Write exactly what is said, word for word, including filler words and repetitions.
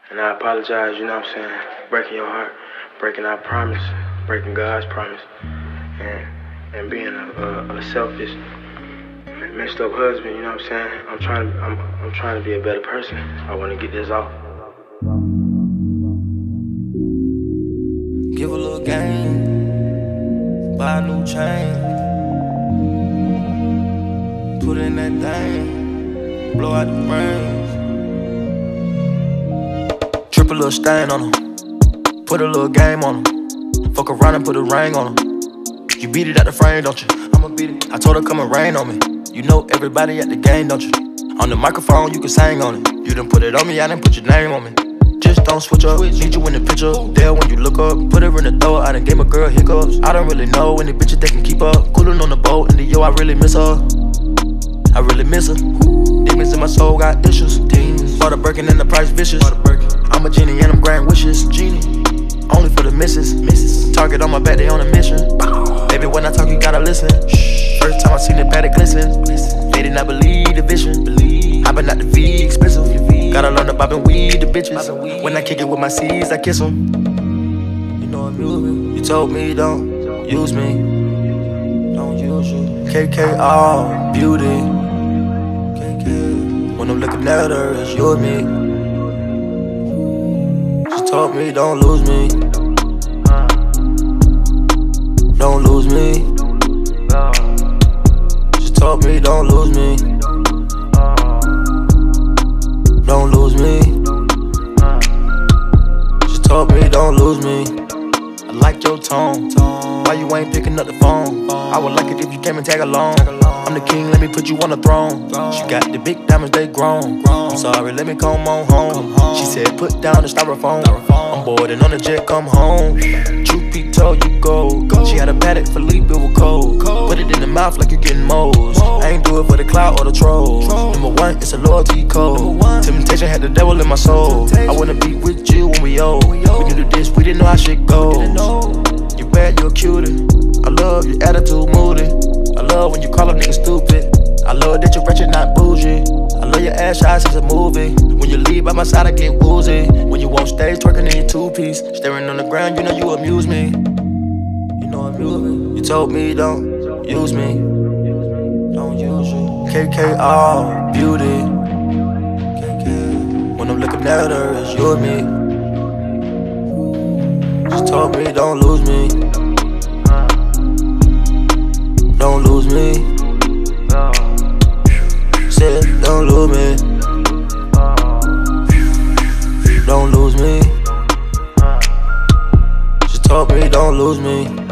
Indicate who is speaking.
Speaker 1: And I apologize, you know what I'm saying, breaking your heart, breaking our promise, breaking God's promise, and and being a, a, a selfish, messed up husband, you know what I'm saying. I'm trying to I'm I'm trying to be a better person. I want to get this off.
Speaker 2: Give a little game, buy a new chain, put in that thing, blow out the brains. Drip a little stain on them, put a little game on them. Fuck around and put a ring on them. You beat it out the frame, don't you? I'ma beat it. I told her come and rain on me. You know everybody at the game, don't you? On the microphone, you can sing on it. You done put it on me, I done put your name on me. Just don't switch up, need you in the picture. There when you look up, put her in the door. I done gave my girl hiccups. I don't really know any bitches that can keep up. Coolin' on the boat, and the yo, I really miss her. I really miss her. Demons in my soul got issues. Demons. Bought a Birkin and the price vicious. I'm a genie and I'm granting wishes. Genie. Only for the misses. Misses. Target on my back, they on a mission. Baby, when I talk, you gotta listen. Shh. First time I seen the paddock glisten. They did not believe the vision. Believe. I been out the V expensive. Gotta learn to bob and weed the bitches. When I kick it with my C's, I kiss them. You know I'm moving. You told me don't use me. Don't use you. K K R beauty. K K. When I'm looking at her, it's you and me. She told me don't lose me. Don't lose me. She told me don't lose me. Don't lose me. She told me don't lose me. I like your tone. Why you ain't picking up the phone? I would like it if you came and tag along. I'm the king, let me put you on the throne. She got the big diamonds, they grown. I'm sorry, let me come on home. She said put down the styrofoam. I'm bored and on the jet, come home. Truth be told, you go. She had a paddock for leap, it was cold. Put it in the mouth like you getting moles. I ain't do it for the clout or the trolls. Number one, it's a loyalty code. Temptation had the devil in my soul. I wanna be with you when we old. We knew the this, we didn't know how shit goes. You bad, you a cutie. I love your attitude, moody. I love when you call a nigga stupid. I love that you're wretched, not bougie. I love your ass shots, it's a movie. When you leave by my side, I get woozy. When you on stage, twerking in your two-piece. Staring on the ground, you know you amuse me. You know I'm moving. You told me don't use me. Don't use you. K K R beauty. K K. When I'm looking at her, it's you and me. She told me don't lose me. Don't lose me. Said don't lose me. Don't lose me. She told me don't lose me.